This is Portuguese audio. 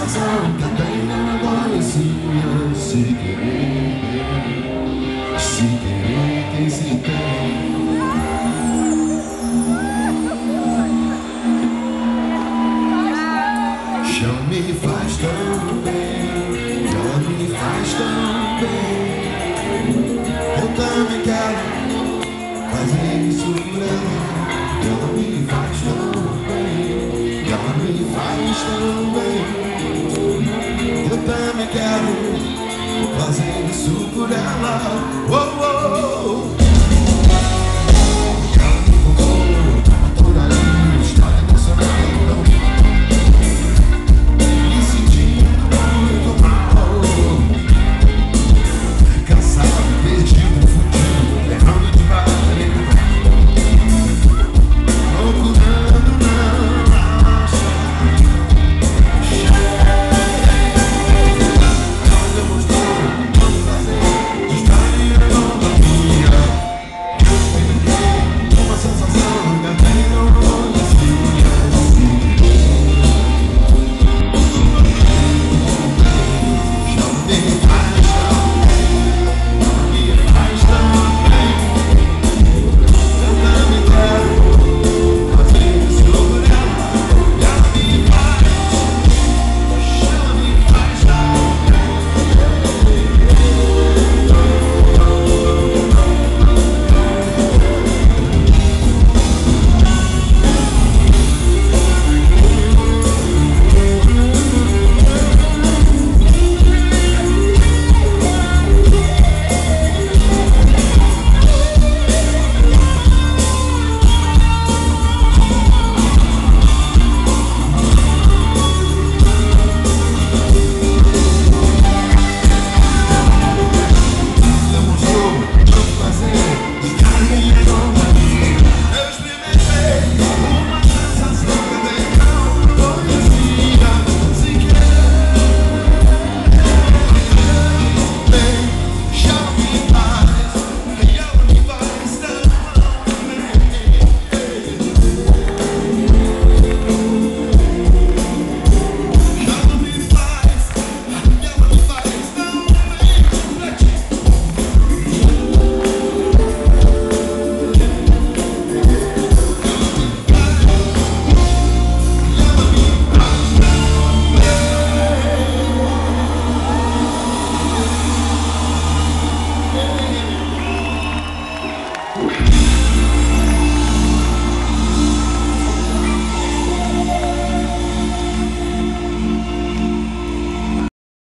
sensação que até não conhecia. Se querer, quem se tem. Já me faz tão bem, já me faz tão bem. Eu também quero fazer isso por ela. Já me faz tão bem, já me faz tão bem. Eu também quero fazer isso por ela. Oh, oh, oh.